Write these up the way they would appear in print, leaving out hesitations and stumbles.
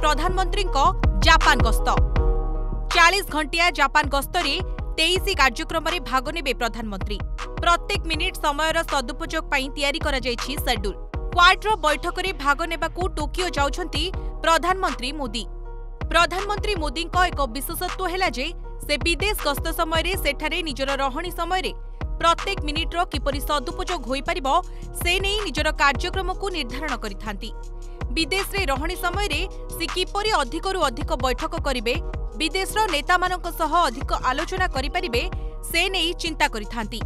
प्रधानमंत्री जापान गस्त 40 घंटिया जापान गस्तरे 23 कार्यक्रम में भाग ने प्रधानमंत्री प्रत्येक मिनिट समयर सदुपयोग तैयारी करा जायछि शेड्यूल। क्वाड बैठक में भाग नेबाकू टोकियो जाउछंती प्रधानमंत्री मोदी। प्रधानमंत्री मोदी एक विशेषत्व है जे से विदेश गस्त समय सेठारे निजर रहणी समय प्रत्येक मिनिट्र किपरि सदुपयोग होई परिबो से नहीं निजर कार्यक्रम को निर्धारण करिथांती। विदेश रे रहणी समय से किपरि अधिकरु अधिक बैठक करिवे, विदेशर नेता मानक सह अधिक आलोचना करि परिबे से नहीं चिंता करिथांती।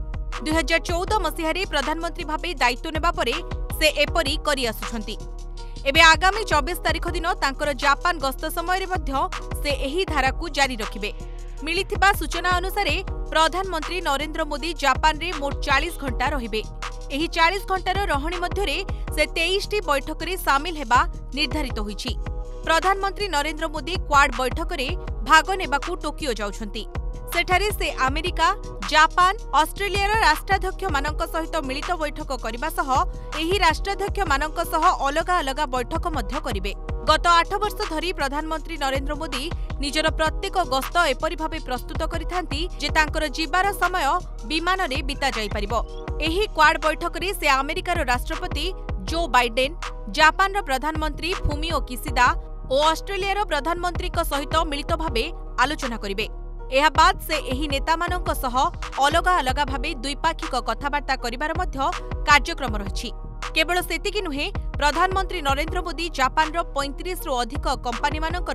2014 मसीहारे प्रधानमंत्री भाबे दायित्व नेबा परे से एपरि करि आसुछंती। एबे आगामी 24 तारिख दिन तांकर जापान गस्त समय मध्य से एही धारा को जारी रखिबे। मिलिथिबा सूचना अनुसार प्रधानमंत्री नरेंद्र मोदी जापान रे मोट 40 घंटा रहिबे। एही 40 घंटार रहणी मध्यरे से 23टी बैठक रे शामिल हेबा निर्धारित होईछि। प्रधानमंत्री नरेंद्र मोदी क्वाड बैठक रे भाग नेबाकू टोकियो जाउछंती। सेठारे से अमेरिका, जापान, ऑस्ट्रेलियार राष्ट्राध्यक्ष मानक सहित मिलित बैठक करबा सह एही राष्ट्राध्यक्ष मानक सह अलग अलग बैठक मध्य करिवे। गत 8 वर्ष धरी प्रधानमंत्री नरेंद्र मोदी निजर प्रत्येक गस्त एपरि भाबे प्रस्तुत करिथांती जे तांकर जीवार समय विमान रे बिता जाई परिबो। एही क्वाड बैठक रे से अमेरिकार राष्ट्रपति जो बाइडेन, जापान रो प्रधानमंत्री फुमिओ किशिदा और ऑस्ट्रेलियार प्रधानमंत्री सहित मिलित भाबे आलोचना करिवे। एहा बाद से एही नेता मानक सह अलग अलग भाबे द्विपाक्षिक कथबार्ता करिबार मध्य कार्यक्रम रहिछि। केवल सेतिकी नुहे, प्रधानमंत्री नरेंद्र मोदी जापान रो 35 रु अधिक कंपनी मानकर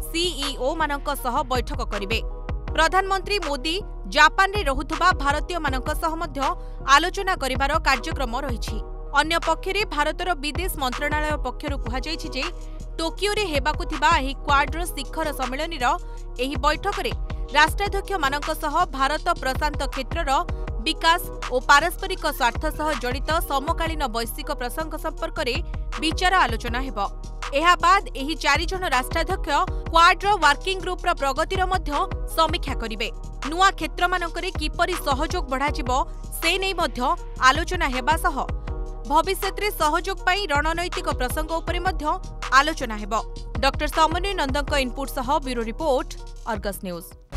सीईओ मानक सह बैठक करिवे। प्रधानमंत्री मोदी जापान रे रहुथबा भारतीय मानक सह मध्य आलोचना करिबार कार्यक्रम रहिछि। अन्य पक्षरे भारतर विदेश मंत्रणालय पक्षरु कुहा जायछि जे टोकियो रे हेबाकू थिबा एही क्वाड शिखर सम्मेलनीर एही बैठक रे राष्ट्राध्यक्ष मानक सह भारत प्रशांत क्षेत्रर विकास और पारस्परिक स्वार्थ सह जड़ित समकालीन वैश्विक प्रसंग संपर्क में विचार आलोचना हेबो। एहा बाद एही 4 जन राष्ट्राध्यक्ष क्वाड वर्किंग ग्रुप प्रगतिर मध्य समीक्षा करिवे। नुआ क्षेत्र मानकरे किपरि सहयोग बढ़ाजिबो से नै मध्य आलोचना हेबा सह भविष्यत रे सहयोग पई रणनैतिक प्रसंग उपरे मध्य आलोचना हेबो। डॉक्टर समन्वय नंदक इनपुट सह ब्यूरो रिपोर्ट, अर्गस न्यूज।